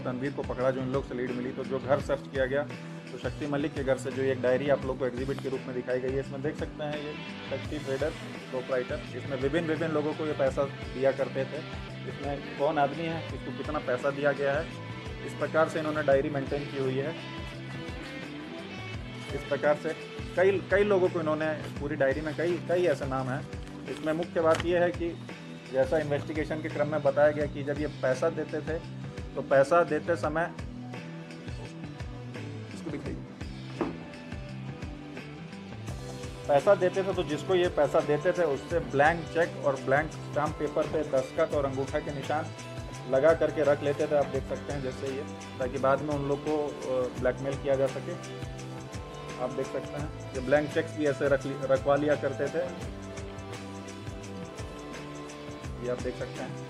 तनवीर को पकड़ा, जो इन लोग से लीड मिली। तो जो घर सर्च किया गया तो शक्ति मलिक के घर से जो एक डायरी आप लोग को एग्जिबिट के रूप में दिखाई गई है, इसमें देख सकते हैं ये शक्ति ट्रेडर प्रोपराइटर, इसमें विभिन्न लोगों को ये पैसा दिया करते थे। इसमें कौन आदमी है, इसको कितना पैसा दिया गया है, इस प्रकार से इन्होंने डायरी मेंटेन की हुई है। इस प्रकार से कई लोगों को इन्होंने पूरी डायरी में कई ऐसे नाम हैं। इसमें मुख्य बात यह है कि जैसा इन्वेस्टिगेशन के क्रम में बताया गया कि जब ये पैसा देते थे तो पैसा देते समय इसको दिखाइए, पैसा देते थे तो जिसको ये पैसा देते थे उससे ब्लैंक चेक और ब्लैंक स्टाम्प पेपर पे दस्तखत और अंगूठा के निशान लगा करके रख लेते थे। आप देख सकते हैं जैसे ये, ताकि बाद में उन लोग को ब्लैकमेल किया जा सके। आप देख सकते हैं ये ब्लैंक चेक्स भी ऐसे रखवा लिया करते थे, ये आप देख सकते हैं।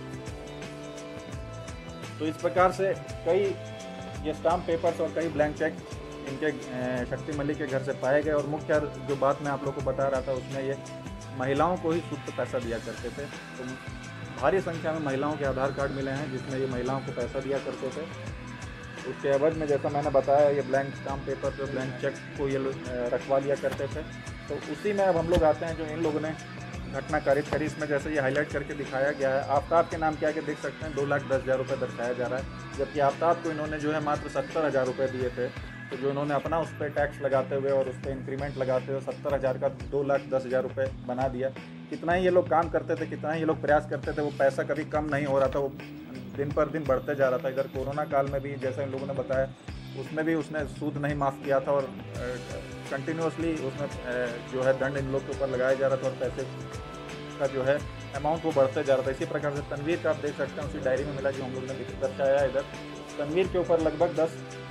तो इस प्रकार से कई ये स्टाम्प पेपर्स और कई ब्लैंक चेक इनके शक्ति मलिक के घर से पाए गए। और मुख्य जो बात मैं आप लोग को बता रहा था उसमें ये महिलाओं को ही शुद्ध पैसा दिया करते थे। तो भारी संख्या में महिलाओं के आधार कार्ड मिले हैं जिसमें ये महिलाओं को पैसा दिया करते थे। उसके एवज में जैसा मैंने बताया ये ब्लैंक स्टाम्प पेपर पे ब्लैंक चेक को ये रखवा लिया करते थे। तो उसी में अब हम लोग आते हैं जो इन लोगों ने घटना कारित करी। इसमें जैसे ये हाईलाइट करके दिखाया गया है, आफ्ताब के नाम क्या के देख सकते हैं 2,10,000 रुपये दर्शाया जा रहा है, जबकि आफ्ताब को इन्होंने जो है मात्र 70,000 रुपये दिए थे। तो जो इन्होंने अपना उस पर टैक्स लगाते हुए और उस पर इंक्रीमेंट लगाते हुए 70,000 का 2,10,000 रुपये बना दिया। कितना ही ये लोग काम करते थे, कितना ही ये लोग प्रयास करते थे, वो पैसा कभी कम नहीं हो रहा था, वो दिन पर दिन बढ़ते जा रहा था। इधर कोरोना काल में भी जैसा इन लोगों ने बताया उसमें भी उसने सूद नहीं माफ़ किया था और कंटिन्यूसली उसमें जो है दंड इन लोग के ऊपर लगाया जा रहा था और पैसे का जो है अमाउंट वो बढ़ते जा रहा था। इसी प्रकार से तनवीर का आप देख सकते हैं उसी डायरी में मिला जो हम लोग ने दर्शाया है। इधर तनवीर के ऊपर लगभग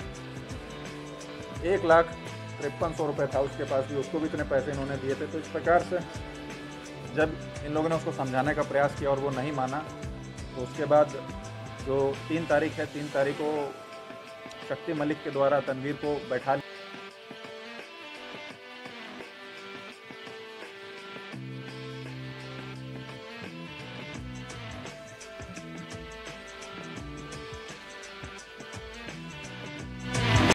1,53,100 रुपये था उसके पास भी, उसको भी इतने पैसे इन्होंने दिए थे। तो इस प्रकार से जब इन लोगों ने उसको समझाने का प्रयास किया और वो नहीं माना, तो उसके बाद जो 3 तारीख है, 3 तारीख को शक्ति मलिक के द्वारा तनवीर को बैठा